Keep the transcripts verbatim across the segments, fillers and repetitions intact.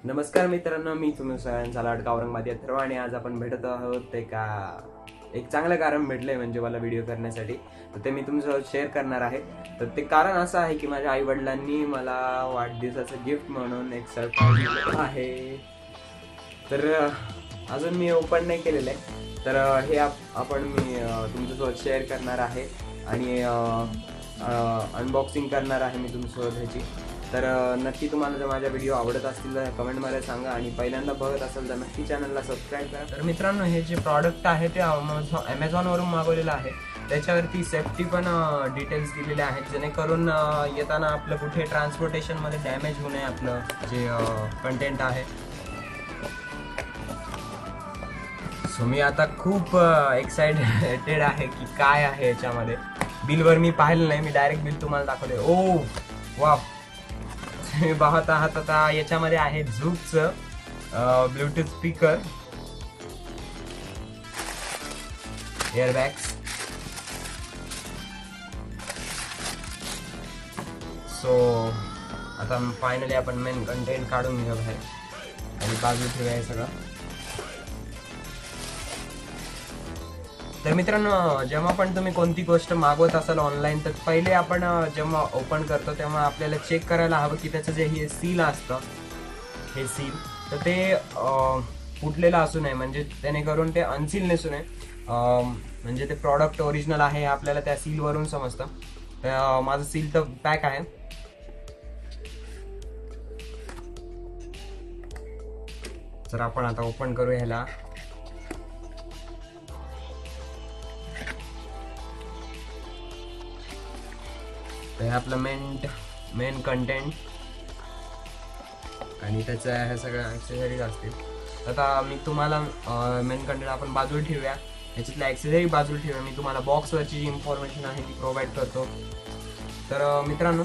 नमस्कार मित्रांनो, मी तुम्ही सगळ्यांचा लाडका औरंगाबादी अथर्व आणि आज आपण भेटत आहोत एका एक चांगलं कारण भेटलंय म्हणजे मला व्हिडिओ करण्यासाठी. तर ते मी तुमच्यासोबत शेअर करणार आहे. तर ते कारण असं आहे की माझ्या आई वडिलांनी मला वाढदिवसाचं गिफ्ट म्हणून एक सरप्राईज दिलं आहे. तर अजून मी ओपन नाही केलेलं आहे. तर हे आपण मी तुमच्यासोबत शेअर करणार आहे आणि अनबॉक्सिंग करणार आहे मी तुमच्यासोबत ह्याची. तर नक्की तुम्हाला जर माझ्या व्हिडिओ आवडत असतील तर कमेंटमध्ये सांगा आणि पहिल्यांदा बघत असेल तर नक्की चॅनलला सबस्क्राईब करा. तर मित्रांनो, हे जे प्रॉडक्ट आहे ते अमेझॉन ॲमेझॉनवरून मागवलेलं आहे. त्याच्यावरती सेफ्टी पण डिटेल्स दिलेले आहेत जेणेकरून येताना आपलं कुठे ट्रान्सपोर्टेशनमध्ये डॅमेज होऊ नये आपलं जे कंटेंट आहे. सो मी आता खूप एक्साइटेड आहे की काय आहे याच्यामध्ये. बिलवर मी पाहिलं नाही, मी डायरेक्ट बिल तुम्हाला दाखवले. ओ वा, तुम्ही पाहत आहात आता याच्यामध्ये आहे झूकचं ब्लूटूथ स्पीकर, एअरबॅग्स. सो आता फायनली आपण मेन कंटेंट काढून घेऊ बाहेर आणि बाजू ठेवूया हे सगळं. तर मित्रांनो, जेव्हा पण तुम्ही कोणती गोष्ट मागवत असाल ऑनलाईन तर पहिले आपण जेव्हा ओपन करतो तेव्हा आपल्याला चेक करायला हवं की त्याचं जे हे सील असतं, हे सील तर ते फुटलेलं असू नये, म्हणजे जेणेकरून ते अनसील नसू नये. म्हणजे ते प्रॉडक्ट ओरिजिनल आहे हे आपल्याला त्या सीलवरून समजतं. तर माझं सील तर पॅक आहे. तर आपण आता ओपन करू ह्याला. तर हे आपलं मेन मेन कंटेंट आणि त्याचं हे सगळं ॲक्सेसरीज असतील. आता मी तुम्हाला मेन कंटेंट आपण बाजूला ठेवूया, ह्याच्यातल्या ॲक्सेसरी बाजूला ठेवूया. मी तुम्हाला बॉक्सवरची जी इन्फॉर्मेशन आहे ती प्रोव्हाइड करतो. तर मित्रांनो,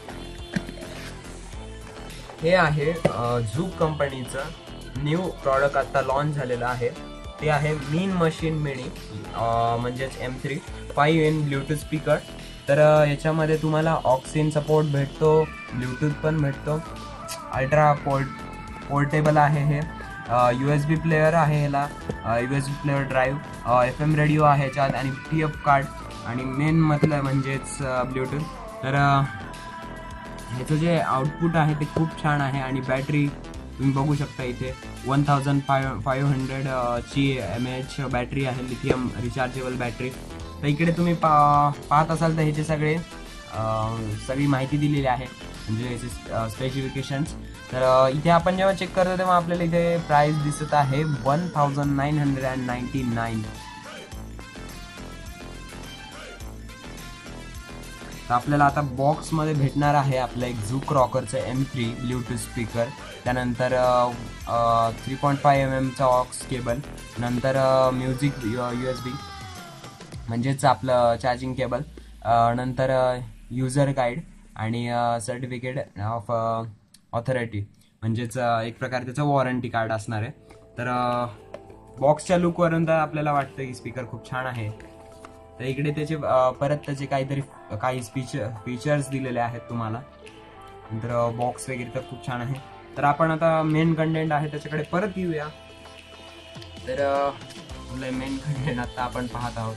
हे आहे झूक कंपनीचं न्यू प्रॉडक्ट आता लॉन्च झालेलं आहे. ते आहे मीन मशीन मिनी म्हणजेच M three five in Bluetooth speaker. तर याच्यामध्ये तुम्हाला ऑक्सिजन सपोर्ट भेटतो, ब्ल्यूटूथ पण भेटतो, अल्ट्रा पोर्ट पोर्टेबल आहे हे, यू एस बी प्लेअर आहे ह्याला, U S B player drive, F M radio आहे ह्याच्यात आणि पी एफ कार्ड आणि मेन म्हटलं म्हणजेच ब्ल्यूटूथ. तर ह्याचं जे आउटपुट आहे ते खूप छान आहे आणि बॅटरी तुम्ही बघू शकता इथे one thousand five five hundred ची एम एच बॅटरी आहे, लिथियम रिचार्जेबल बॅटरी. तर इकडे तुम्ही पा पाहत असाल तर ह्याचे सगळे सगळी माहिती दिलेली आहे, म्हणजे स्पेसिफिकेशन्स. तर इथे आपण जेव्हा चेक करतो तेव्हा आपल्याला इथे प्राइस दिसत आहे one thousand nine hundred and ninety nine. तर आपल्याला आता बॉक्समध्ये भेटणार आहे आपलं एक झूक रॉकरचं एम थ्री ब्ल्यूटूथ स्पीकर, त्यानंतर थ्री पॉईंट फाईव्ह एम एमचा ऑक्स केबल, नंतर म्युझिक यू एस बी म्हणजेच आपलं चार्जिंग केबल, नंतर युजर गाईड आणि सर्टिफिकेट ऑफ ऑथॉरिटी म्हणजेच एक प्रकारे त्याचं वॉरंटी कार्ड असणार आहे. तर बॉक्सच्या लुकवरून तर आपल्याला वाटतं की स्पीकर खूप छान आहे. तर इकडे त्याचे परत त्याचे काहीतरी काही फीचर फीचर्स दिलेले आहेत तुम्हाला. नंतर बॉक्स वगैरे तर खूप छान आहे. तर आपण आता मेन कंटेंट आहे त्याच्याकडे परत येऊया. तर मेन कंटेंट आता आपण पाहत आहोत.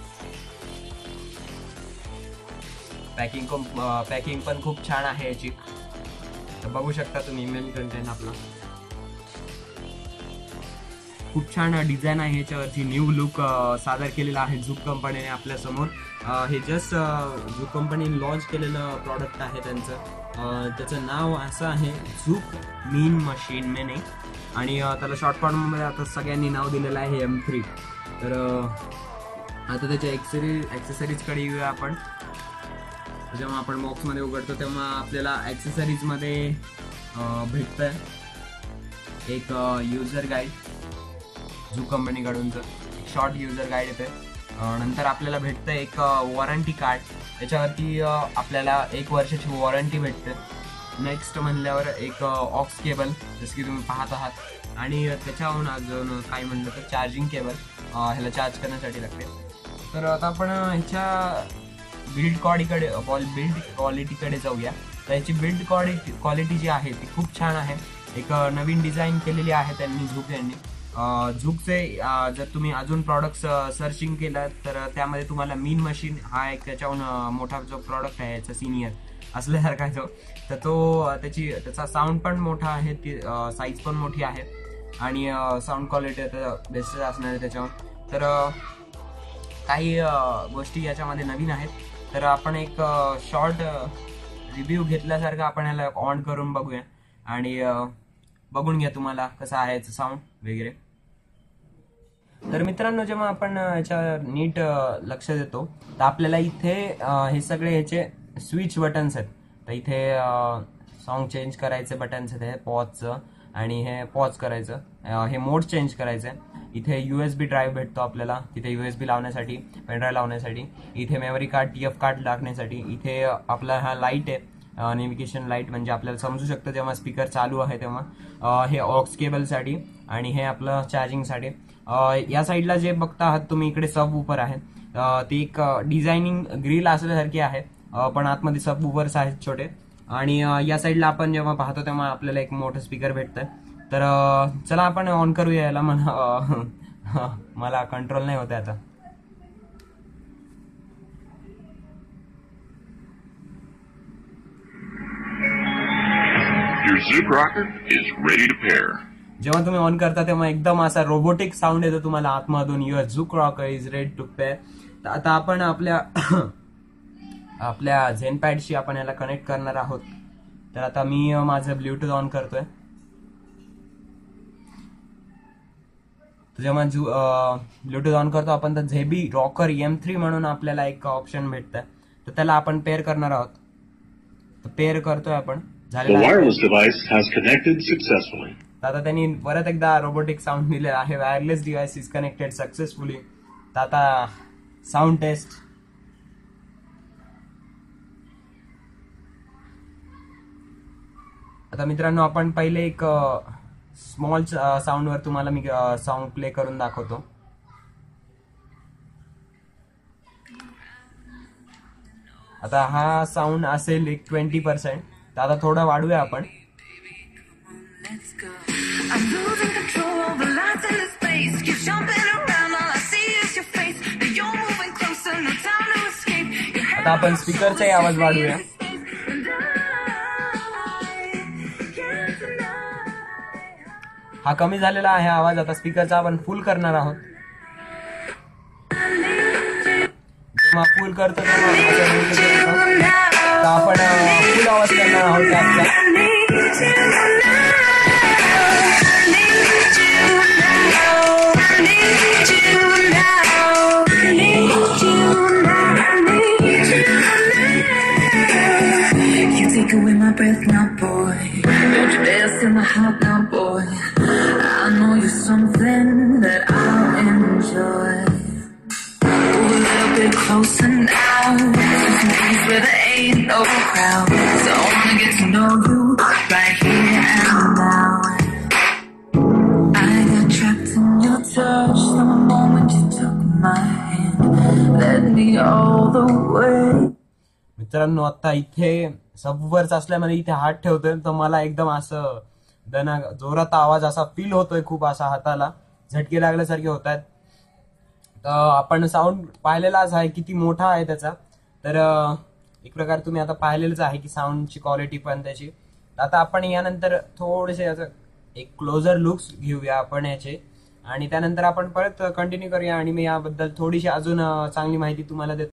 पॅकिंग पॅकिंग पण खूप छान आहे याची. तर बघू शकता तुम्ही मेन कंटेंट आपला खूप छान डिझाईन आहे ह्याच्यावरती. न्यू लुक सादर केलेला आहे झूक कंपनीने आपल्या समोर. हे जस्ट झूक कंपनीने लॉन्च केलेलं प्रॉडक्ट आहे त्यांचं. त्याचं नाव असं आहे झूक मीन मशीन मिनी आणि त्याला शॉर्ट फॉर्ममध्ये आता सगळ्यांनी नाव दिलेलं आहे एम थ्री. तर आता त्याच्या ॲक्सेसरी ॲक्सेसरीजकडे येऊया आपण. जेव्हा आपण बॉक्समध्ये उघडतो तेव्हा आपल्याला ॲक्सेसरीजमध्ये भेटतं एक युजर गाईड झूक कंपनीकडूनचं, एक शॉर्ट युजर गाईड येते. नंतर आपल्याला भेटतं एक वॉरंटी कार्ड, त्याच्यावरती आपल्याला एक वर्षाची वॉरंटी भेटते. नेक्स्ट म्हणल्यावर एक ऑक्स केबल जसं की तुम्ही पाहत आहात आणि त्याच्याहून अजून काय म्हणलं तर चार्जिंग केबल ह्याला चार्ज करण्यासाठी लागते. तर आता आपण ह्याच्या बिल्ड क्वालिटीकडे बिल्ड क्वालिटीकडे जाऊया. तर याची बिल्ड क्वालिटी क्वालिटी जी आहे ती खूप छान आहे. एक नवीन डिझाईन केलेली आहे त्यांनी झुक यांनी. झुकचे जर तुम्ही अजून प्रॉडक्ट्स सर्चिंग केलं तर त्यामध्ये तुम्हाला मीन मशीन हा एक त्याच्याहून मोठा जो प्रॉडक्ट आहे याचा सिनियर असल्यासारखा जो, तर तो त्याची त्याचा साऊंड पण मोठा आहे, ती साईज पण मोठी आहे आणि साऊंड क्वालिटी तर बेस्ट असणार आहे त्याच्यावर. तर काही गोष्टी याच्यामध्ये नवीन आहेत. तर आपण एक शॉर्ट रिव्ह्यू घेतल्यासारखं आपण याला ऑन करून बघूया आणि बघून घ्या तुम्हाला कसं आहे याचं साऊंड वगैरे. तर मित्रांनो, जेव्हा आपण याच्या नीट लक्ष देतो तर आपल्याला इथे हे सगळे याचे स्विच बटन्स आहेत. तर इथे सॉन्ग चेंज करायचे बटन्स आहेत, हे पॉजचं आणि हे पॉज करायचं, हे मोड चेंज करायचं. इथे यूएसबी ड्राईव्ह भेटतो आपल्याला, तिथे यूएसबी लावण्यासाठी, पेनड्राईव्ह लावण्यासाठी. इथे मेमरी कार्ड, टीएफ कार्ड लागण्यासाठी. इथे आपला हा लाईट आहे, नेव्हिगेशन लाईट, म्हणजे आपल्याला समजू शकतं जेव्हा स्पीकर चालू आहे तेव्हा. हे ऑक्स केबलसाठी आणि हे आपलं चार्जिंगसाठी. या साईडला जे बघता आहात तुम्ही इकडे सब वूफर आहे, ती एक डिझायनिंग ग्रिल असल्यासारखी आहे, पण आतमध्ये सब वूफर्स आहेत छोटे. आणि या साईडला आपण जेव्हा पाहतो तेव्हा आपल्याला एक मोठं स्पीकर भेटतं. तर चला आपण ऑन करूया याला. मला मला कंट्रोल नाही होत आता. Your Zouk rocker is ready to pair. जेव्हा तुम्ही ऑन करता तेव्हा एकदम असा रोबोटिक साऊंड येतो तुम्हाला आतमधून, your Zook rocker is ready to pair. तर आता आपण आपल्या आपल्या झेनपॅडशी आपण याला कनेक्ट करणार आहोत. तर आता मी माझं ब्ल्यूटूथ ऑन करतोय. जेव्हा ब्ल्यूटूथ ऑन करतो आपण तर झेबी रॉकर एम थ्री म्हणून आपल्याला एक ऑप्शन भेटतं, तर त्याला आपण पेअर करणार आहोत. तर पेअर करतोय आपण. The wireless device has connected successfully. आता त्यांनी परत एकदा रोबोटिक साऊंड दिलेला आहे. Wireless device is connected successfully. तर आता साऊंड टेस्ट. आता मित्रांनो, आपण पहिले एक स्मॉल साऊंडवर तुम्हाला मी सॉन्ग प्ले करून दाखवतो. आता हा साऊंड असेल एक ट्वेंटी पर्सेंट. तर आता थोडं वाढूया आपण. आता आपण स्पीकरचाही आवाज वाढूया. हा कमी झालेला आहे आवाज. आता स्पीकरचा आपण फुल करणार आहोत. जेव्हा फुल करतो तेव्हा आपण फुल आवाज करणार आहोत त्याचा. Away my breath now, boy. Don't you dare steal my heart now, boy. I know you're something that I'll enjoy. Move a little bit closer now, to some place where there ain't no crowd. So I wanna get to know you right here and now. I got trapped in your touch the moment you took my hand, led me all the way. मित्रांनो, आता इथे subwoofers असल्यामुळे इथे हात ठेवतोय तर मला एकदम असं दना जोरात आवाज असा फील होतोय, खूप असा हाताला झटके लागल्यासारखे होत आहेत. तर आपण साऊंड पाहिलेलाच आहे किती मोठा आहे त्याचा. तर एक प्रकार तुम्ही आता पाहिलेलंच आहे की साऊंडची क्वालिटी पण त्याची. आता आपण यानंतर थोडेसे याचं एक क्लोजर लुक्स घेऊया आपण याचे आणि त्यानंतर आपण परत कंटिन्यू करूया आणि मी याबद्दल थोडीशी अजून चांगली माहिती तुम्हाला देतो.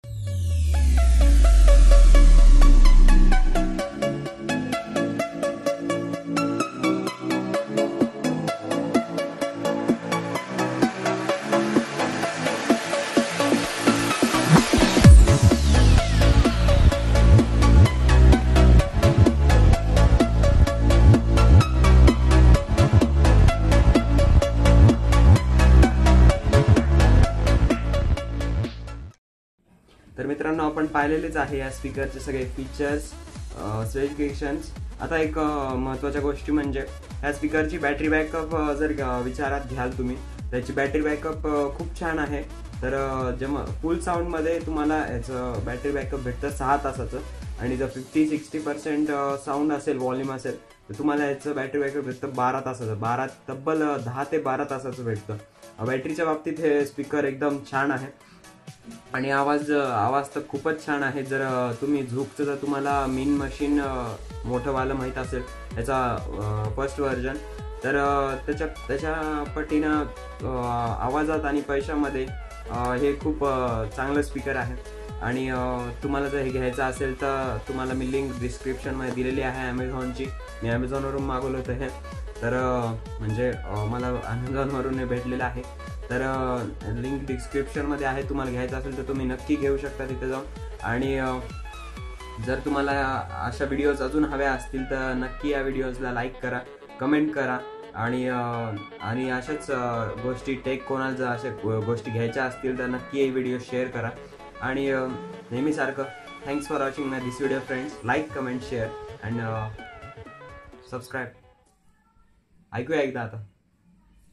तर मित्रांनो, आपण पाहिलेलेच आहे या स्पीकरचे सगळे फीचर्स, स्पेसिफिकेशन्स. आता एक महत्त्वाच्या गोष्टी म्हणजे ह्या स्पीकरची बॅटरी बॅकअप जर विचारात घ्याल तुम्ही, त्याची बॅटरी बॅकअप खूप छान आहे. तर जेव्हा फुल साऊंडमध्ये तुम्हाला याचं बॅटरी बॅकअप भेटतं सहा तासाचं आणि जर फिफ्टी सिक्स्टी पर्सेंट साऊंड असेल, व्हॉल्यूम असेल तर तुम्हाला याचं बॅटरी बॅकअप भेटतं बारा तासाचं, बारा तब्बल दहा ते बारा तासाचं भेटतं. बॅटरीच्या बाबतीत हे स्पीकर एकदम छान आहे आणि आवाज आवाज तर खूपच छान आहे. जर तुम्ही झुकचं जर तुम्हाला मेन मशीन मोठंवालं माहीत असेल त्याचा फर्स्ट व्हर्जन, तर त्याच्या त्याच्या पटीनं आवाजात आणि पैशामध्ये हे खूप चांगलं स्पीकर आहे. आणि तुम्हाला जर हे घ्यायचं असेल तर तुम्हाला मी लिंक डिस्क्रिप्शनमध्ये दिलेली आहे ॲमेझॉनची. मी ॲमेझॉनवरून मागवलं होतं हे, तर म्हणजे मला ॲमेझॉनवरून हे भेटलेलं आहे. तर लिंक डिस्क्रिप्शनमध्ये आहे. तुम्हाला घ्यायचं असेल तर तुम्ही नक्की घेऊ शकता तिथे जाऊन. आणि जर तुम्हाला अशा व्हिडिओज अजून हव्या असतील तर नक्की या व्हिडिओजला लाईक करा, कमेंट करा. आणि आणि अशाच गोष्टी टेक कोणाला जर अशा गोष्टी घ्यायच्या असतील तर नक्की हे व्हिडिओ शेअर करा. आणि नेहमीसारखं thanks for watching my this video friends. Like, comment, share and subscribe. ऐकूया एकदा आता.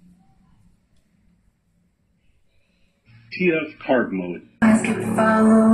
T F card mode. Eyes keep following